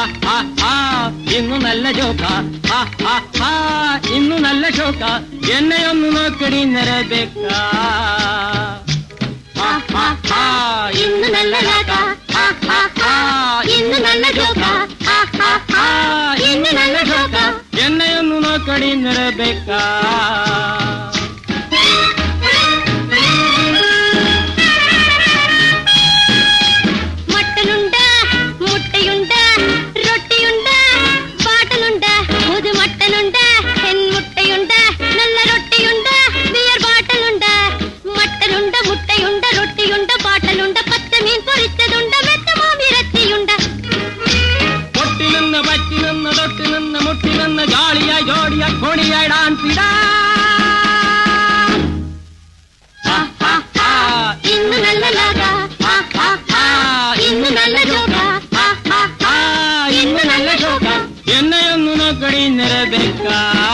ഇന്നു നല്ല ജോക്ക ഇന്നു നല്ല ഷോക്ക എന്നെയൊന്നു നോക്കടി നിറബേക്ക ഇന്നു നല്ല ജോക്ക ഇന്നു നല്ല ജോക്ക ഇന്നു നല്ല ഷോക്ക എന്നെയൊന്നു നോക്കടി നിറബേക്ക കൊടിയായിടാൻ പിടാ ഇന്ന് നല്ല ലാഗ ഇന്ന് നല്ല ജോക്ക ഇന്ന് നല്ല ഷോക്ക എന്നെയൊന്നു നോക്കടി നിറബേക്ക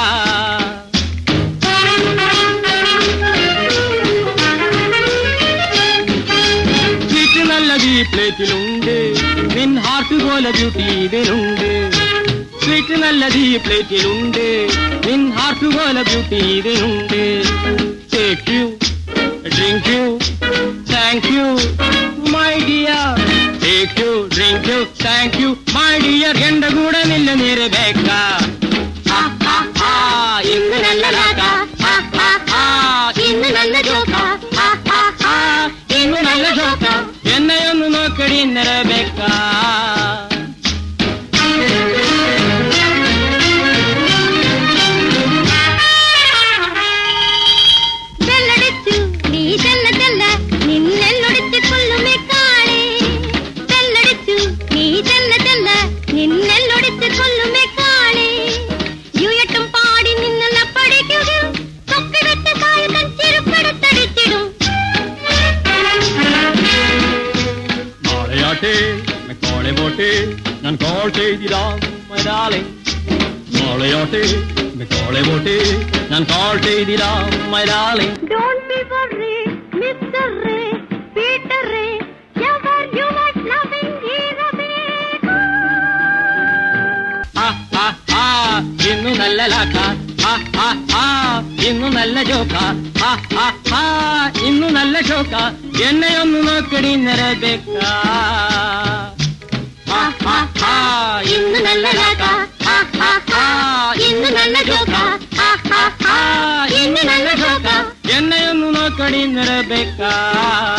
സ്വീറ്റ് നല്ലത് ഈ പ്ലേറ്റിലുണ്ട് നിൻ ഹാർട്ട് പോലെ ബ്യൂട്ടി ഇതിലുണ്ട് സ്വീറ്റ് നല്ലത് ഈ പ്ലേറ്റിലുണ്ട് നിൻ ഹാർട്ട് പോലെ ബ്യൂട്ടി ഇതിലുണ്ട് take you drink you thank you my dear take you drink you thank you my dear എന്റെ കൂടെ നില്ല നിറബേക്ക ഇന്ന് നല്ല ലാക്ക ഇന്ന് നല്ല ജോക്ക ഇന്ന് നല്ല ഷോക്ക എന്നെയൊന്നു നോക്കടി നിറബേക്ക ഞാൻ കോൾ ചെയ്തിടാം my darling മോളയോട്ടെ കോളെ പോട്ടെ ഞാൻ കോൾ ചെയ്തിടാം my darling Don't be worried Mr. Ray Peter Ray ever you was loving Irabeka ഇന്നു നല്ല ലാക്ക ഇന്നു നല്ല ജോക്ക ഇന്നു നല്ല ഷോക്ക എന്നെയൊന്നു നോക്കടി നിറബേക്ക ഇന്ന് നല്ല ലാക്ക ഇന്ന് നല്ല ജോക്ക ഇന്ന് നല്ല ഷോക്ക എന്നെയൊന്നു നോക്കടി നിറബേക്ക